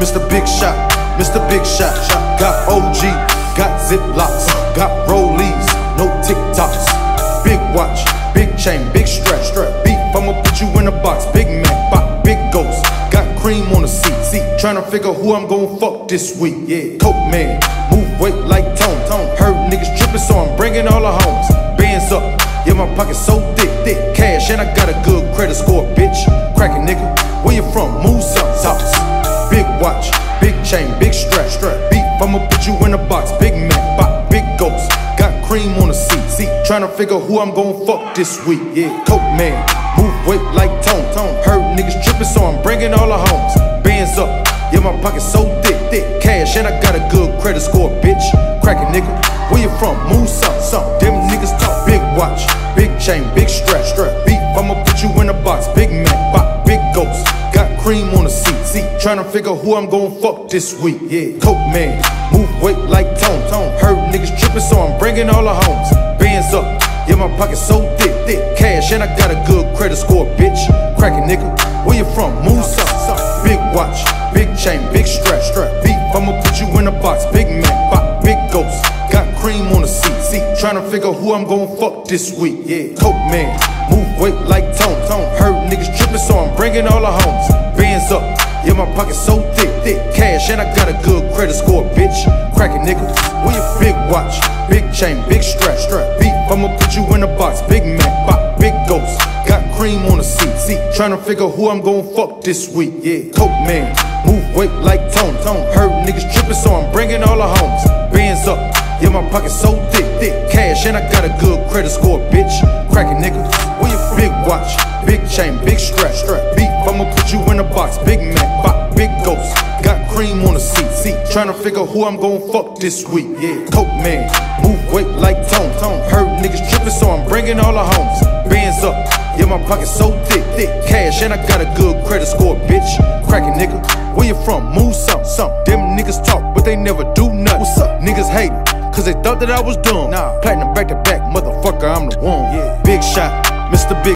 Mr. Big Shot, Mr. Big Shot. Got OG, got Ziplocs, got Rollies, no TikToks. Big watch, big chain, big strap. Beef, I'ma put you in a box. Big Mac, pop, big ghost. Got cream on the seat. Tryna figure who I'm gon' fuck this week. Yeah, Coke man, move weight like Tone. Heard niggas trippin', so I'm bringing all the homes. Bands up, yeah, my pocket's so thick. Cash, and I got a good credit score, bitch. Crackin' nigga, where you from? Move some tops. Big watch, big chain, big strap. Beef, I'ma put you in a box. Big Mac, pop, big ghost. Got cream on the seat. Tryna figure who I'm gon' fuck this week. Yeah, Coke man, move weight like Tone. Heard niggas trippin', so I'm bringing all the homes. Bands up, yeah, my pocket's so thick. Cash, and I got a good credit score, bitch. Crackin' nigga, where you from? Move some. Them niggas talk. Big watch, big chain, big strap. Beef, I'ma put you in a box. Big Mac, pop, big ghost. Got cream on the seat. Tryna figure who I'm gon' fuck this week. Yeah, Coke man, move weight like Tone. Heard niggas trippin', so I'm bringing all the homes. Bands up, yeah, my pocket's so thick. Cash, and I got a good credit score, bitch. Crackin' nigga, where you from? Move some. Big watch, big chain, big strap. Beef, I'ma put you in a box. Big Mac, pop, big ghost. Got cream on the seat. Tryna figure who I'm gon' fuck this week. Yeah, Coke man, move weight like Tone. Heard niggas trippin', so I'm bringing all the homes. Bands up, yeah, my pocket's so thick. Cash, and I got a good credit score, bitch. Crackin' nigga, where you big watch, big chain, big strap. Beef, I'ma put you in a box. Big Mac, pop, big ghost. Got cream on the seat. Tryna figure who I'm gon' fuck this week. Yeah, Coke man, move weight like Tone. Heard niggas trippin', so I'm bringing all the homes. Bands up, yeah, my pocket's so thick. Cash, and I got a good credit score, bitch. Crackin' nigga, where you from? Big watch, big chain, big strap. Beef, I'ma put you in a box. Big Mac, pop, big ghost. Got cream on the seat. Tryna figure who I'm gon' fuck this week. Yeah, Coke man, move weight like Tone. Heard niggas trippin', so I'm bringing all the homes. Bands up, yeah, my pocket's so thick. Cash, and I got a good credit score, bitch. Crackin' nigga, where you from? Move some. Them niggas talk, but they never do nothing. What's up? Niggas hatin', cause they thought that I was dumb. Nah, platinum back to back, motherfucker, I'm the one. Yeah, Big Shot, Mr. Big